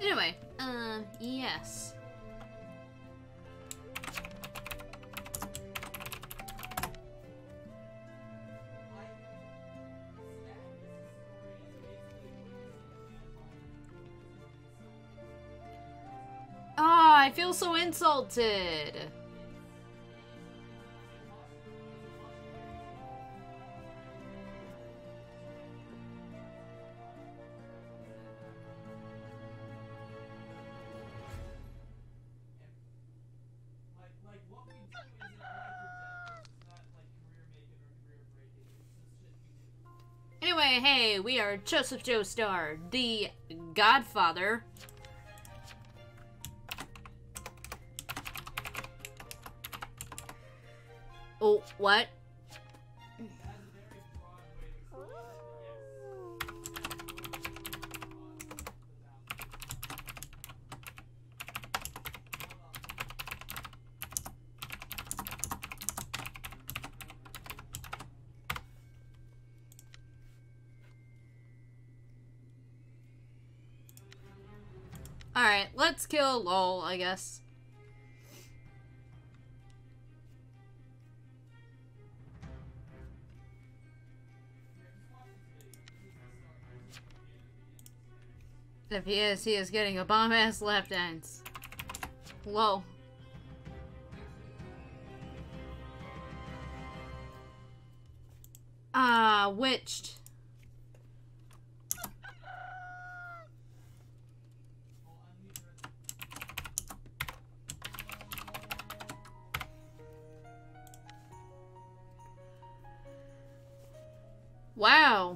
Anyway, yes. Oh, I feel so insulted. Anyway, hey, we are Joseph Joestar, the Godfather. Oh, what? Alright, let's kill LOL, I guess. If he is getting a bomb-ass lap dance. Whoa. Ah, witched. Wow.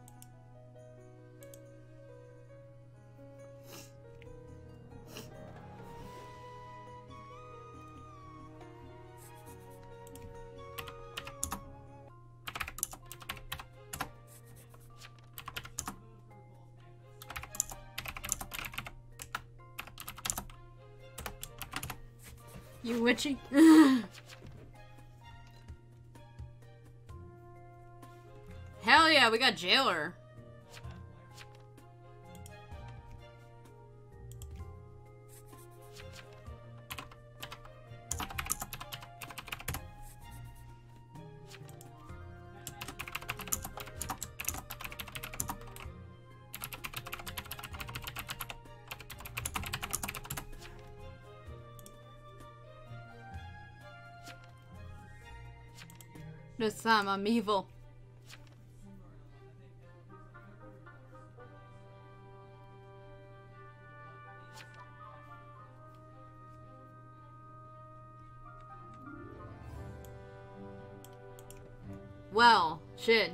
You witchy? Hell yeah, we got Jailer. This time I'm evil. Well, shit.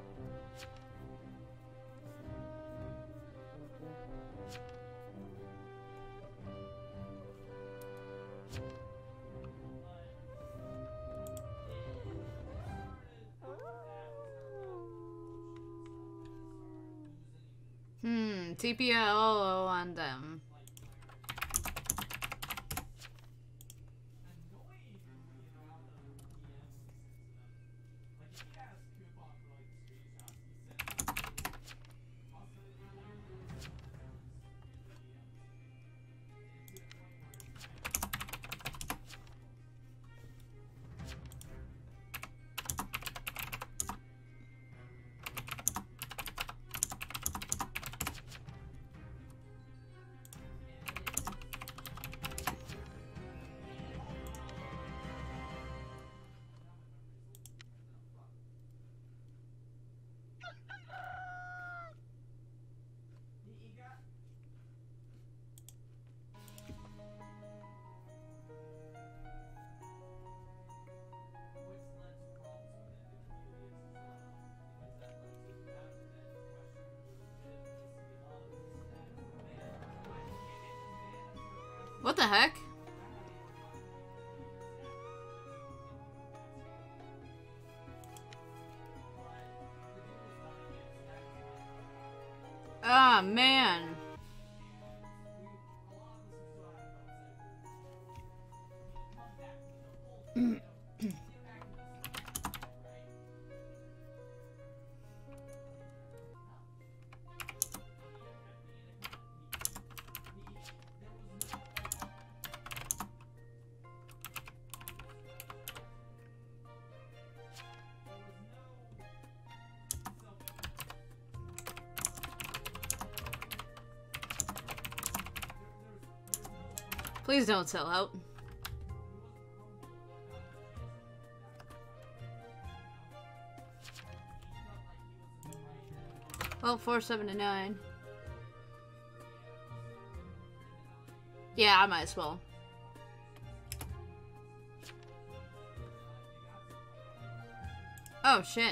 TPO on them. What the heck? Ah, man. Please don't sell out. Well, 479. Yeah, I might as well. Oh, shit.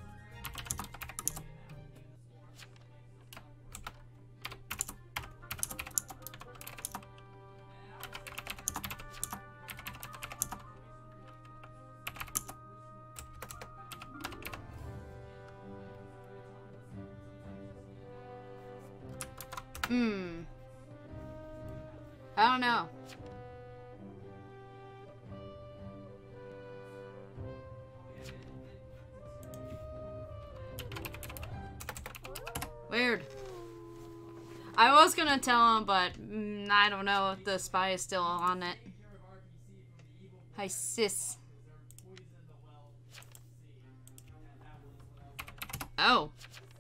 I don't know. Weird. I was gonna tell him, but I don't know if the spy is still on it. Hi, sis. Oh.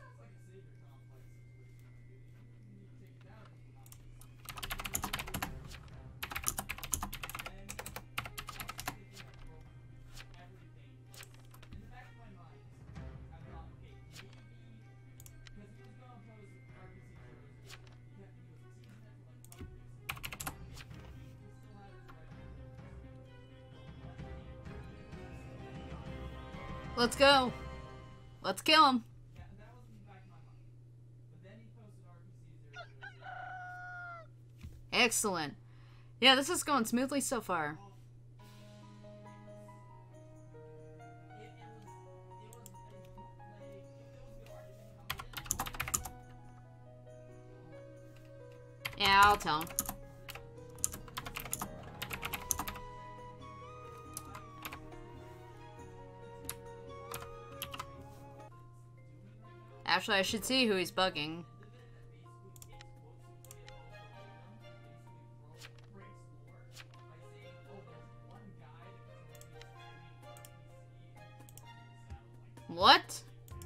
Let's go. Let's kill him. Excellent. Yeah, this is going smoothly so far. Yeah, I'll tell him. Actually, I should see who he's bugging. What?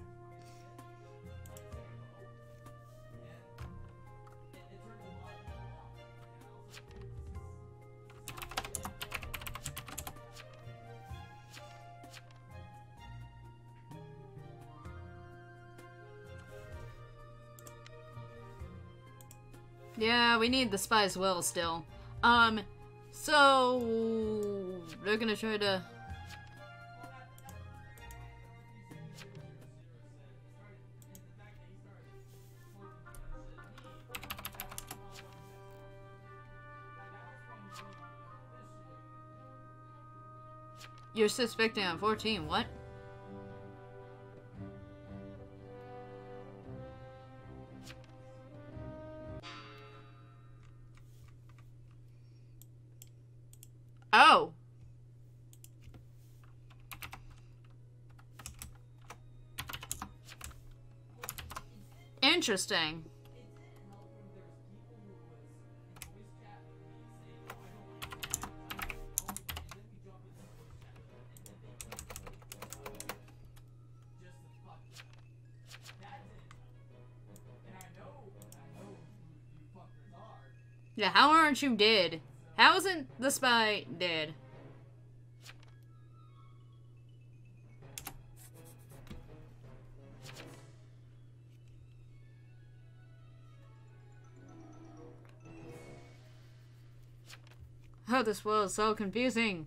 Yeah, we need the spy's will still. So they're gonna try to. You're suspecting on 14, what? Oh. Interesting. Yeah, how aren't you dead? How isn't the spy dead? Oh, this world is so confusing.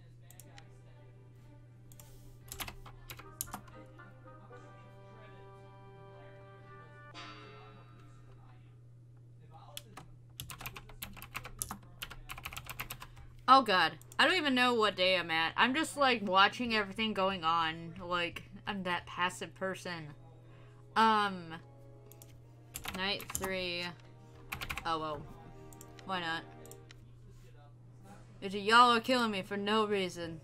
Oh god, I don't even know what day I'm at. I'm just like watching everything going on. Like, I'm that passive person. Night 3. Oh well. Why not? Y'all are killing me for no reason.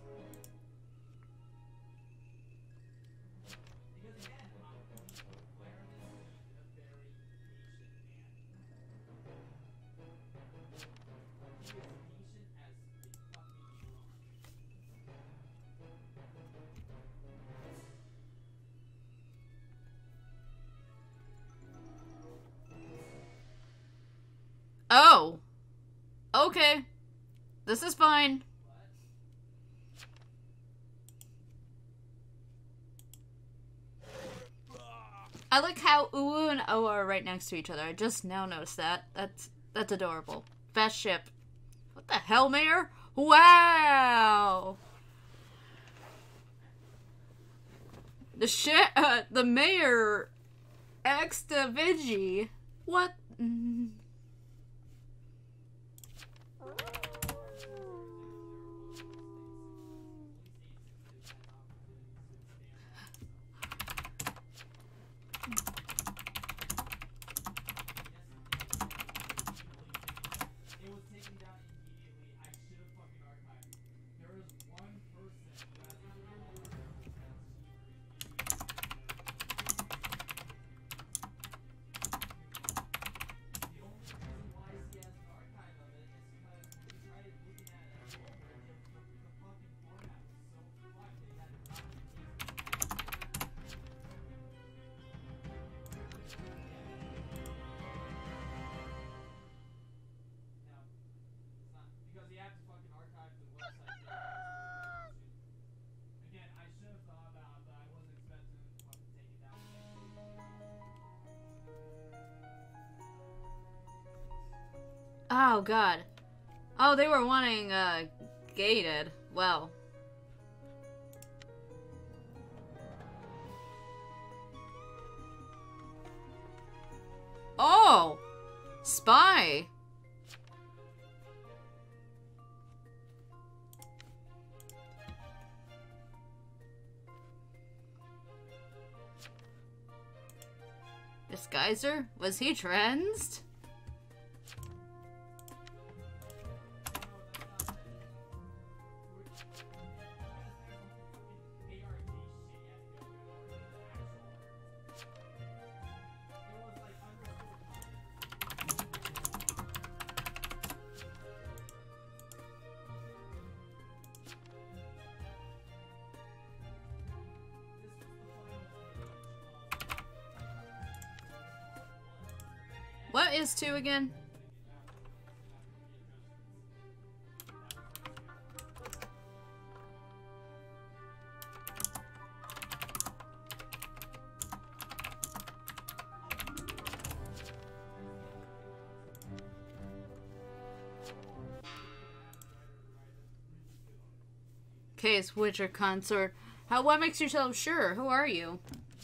Oh. Okay. This is fine. I like how Uwu and Oa are right next to each other. I just now noticed that. That's adorable. Fast ship. What the hell, Mayor? Wow! The Mayor extra Vigi. What? Oh, God. Oh, they were wanting, gated. Well. Oh! Spy! Disguiser? Was he transed? What is 2 again? Case Witcher consort. What makes you so sure? Who are you?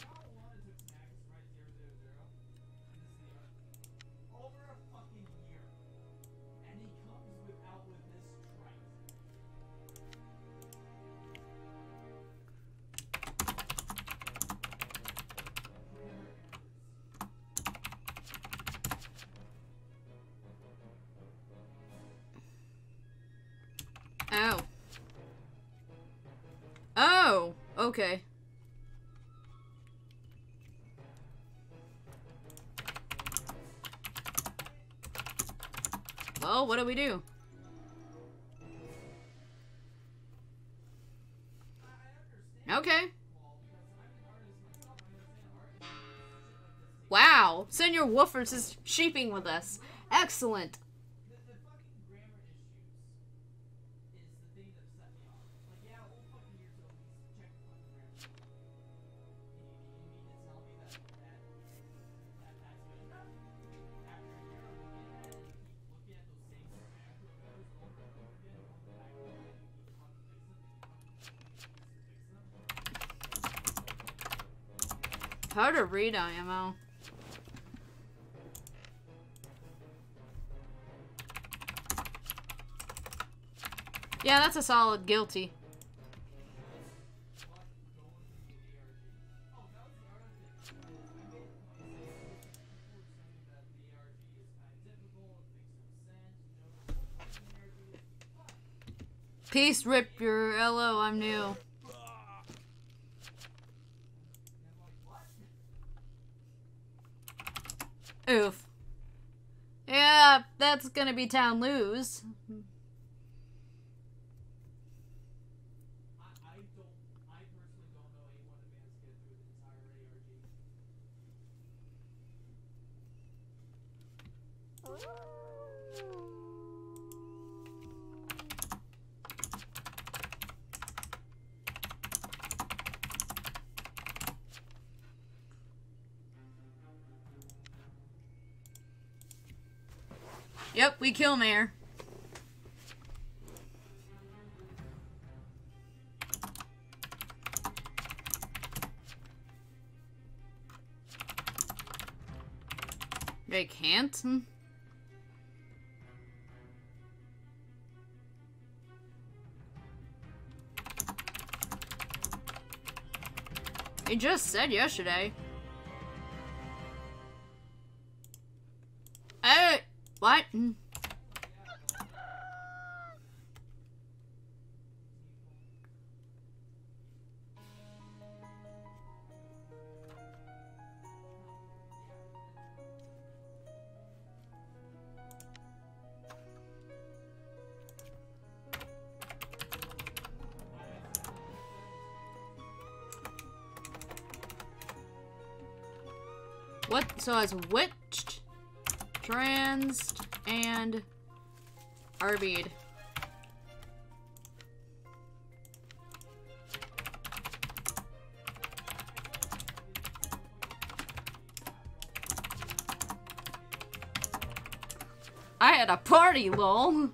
Ow. Oh, okay. Well, what do we do? Okay. Wow, Senor Woofers is sheeping with us. Excellent. Hard to read IMO. Yeah, that's a solid guilty. Peace, rip your LO, I'm new. Oof. Yeah, that's gonna be town lose. Yep, we kill Mayor. They can't? He just said yesterday. Hey! What? What? So as witched, transed, and RB'd. I had a party, lol.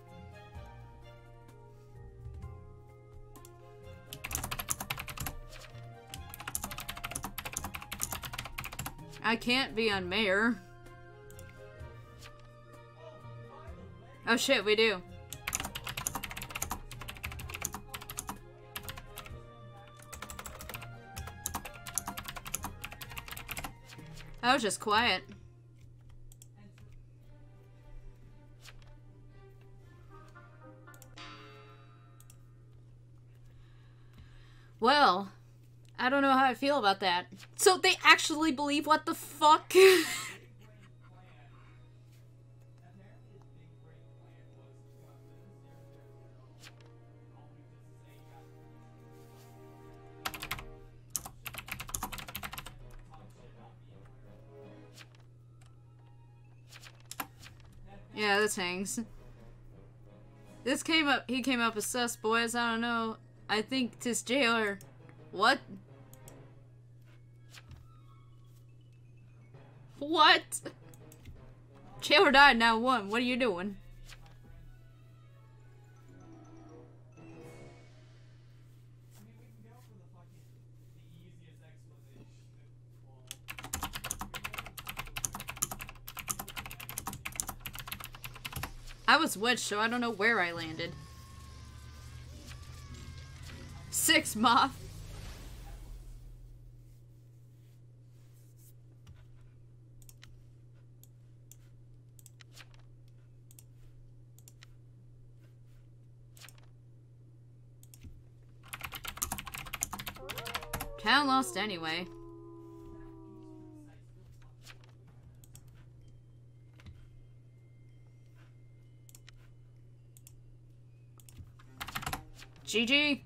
I can't be on mayor. Oh shit, we do. I was just quiet. Well, I don't know how I feel about that. So they actually believe what the fuck? Yeah, this hangs. This came up, he came up as sus, boys, I don't know. I think 'tis jailer. What? What? Jailer died, now won. What are you doing? I was witched, so I don't know where I landed. 6 moth. Town lost anyway. GG.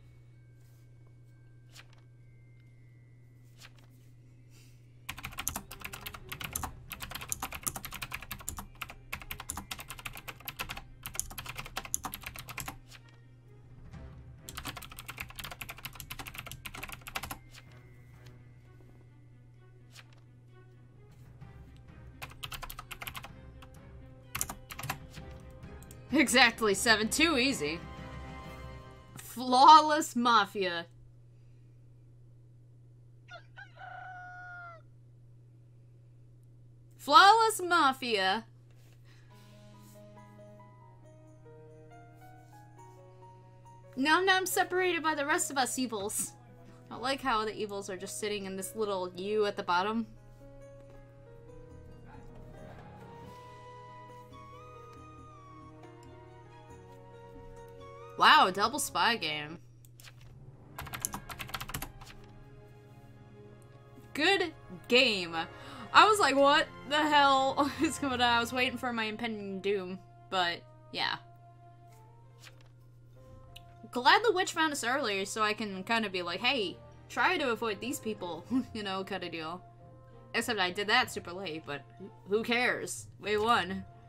Exactly, 7. Too easy. Flawless Mafia. Flawless Mafia. Now I'm separated by the rest of us evils. I like how the evils are just sitting in this little U at the bottom. Wow, double spy game. Good game. I was like, what the hell is going on? I was waiting for my impending doom, but yeah. Glad the witch found us earlier so I can kind of be like, hey, try to avoid these people, you know, kind of deal. Except I did that super late, but who cares? We won.